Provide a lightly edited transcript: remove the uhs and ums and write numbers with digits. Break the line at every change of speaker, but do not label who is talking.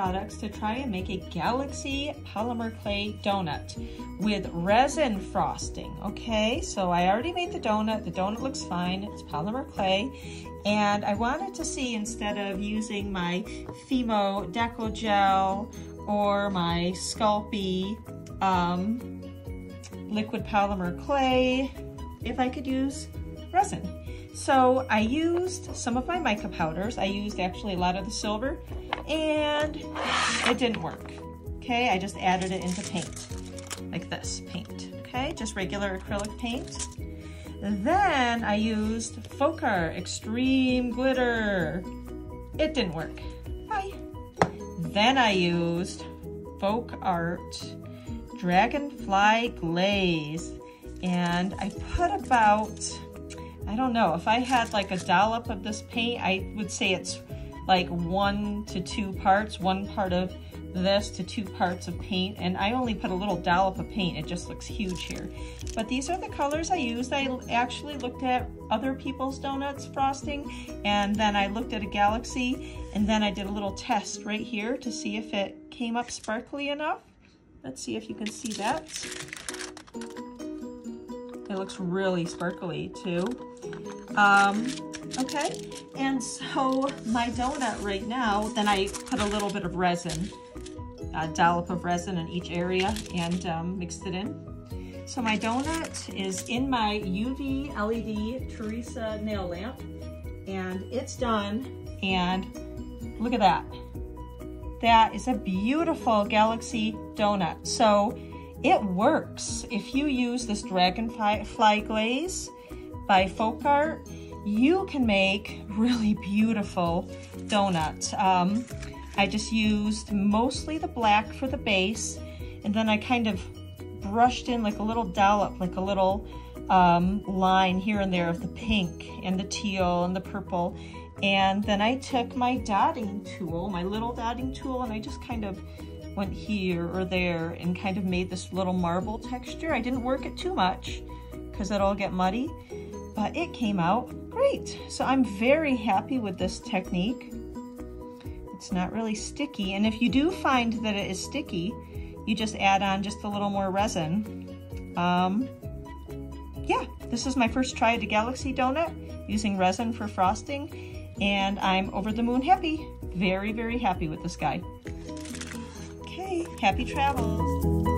products to try and make a Galaxy polymer clay donut with resin frosting. Okay, so I already made the donut. The donut looks fine. It's polymer clay. And I wanted to see, instead of using my Fimo Deco Gel or my Sculpey liquid polymer clay, if I could use resin. So I used some of my mica powders. I used actually a lot of the silver, and it didn't work. Okay, I just added it into paint, like this paint. Okay, just regular acrylic paint. Then I used Folk Art Extreme Glitter. It didn't work. Bye. Then I used Folk Art Dragonfly Glaze, and I put about, I don't know, if I had like a dollop of this paint, I would say it's like 1 to 2 parts, 1 part of this to 2 parts of paint, and I only put a little dollop of paint. It just looks huge here. But these are the colors I used. I actually looked at other people's donuts frosting, and then I looked at a Galaxy, and then I did a little test right here to see if it came up sparkly enough. Let's see if you can see that. It looks really sparkly too. Okay, and so my donut right now, then I put a little bit of resin, a dollop of resin in each area, and mixed it in. So my donut is in my UV LED Teresa nail lamp, and it's done, and look at that. That is a beautiful Galaxy donut. So it works. If you use this Dragonfly Glaze by Folk Art, you can make really beautiful donuts. I just used mostly the black for the base, and then I kind of brushed in like a little dollop, like a little line here and there of the pink and the teal and the purple. And then I took my dotting tool, my little dotting tool, and I just kind of went here or there and kind of made this little marble texture. I didn't work it too much because it'll get muddy, but it came out great. So I'm very happy with this technique. It's not really sticky, and if you do find that it is sticky, you just add on just a little more resin. Yeah, this is my first try at a Galaxy donut using resin for frosting, and I'm over the moon happy. Very, very happy with this guy. Okay, happy travels.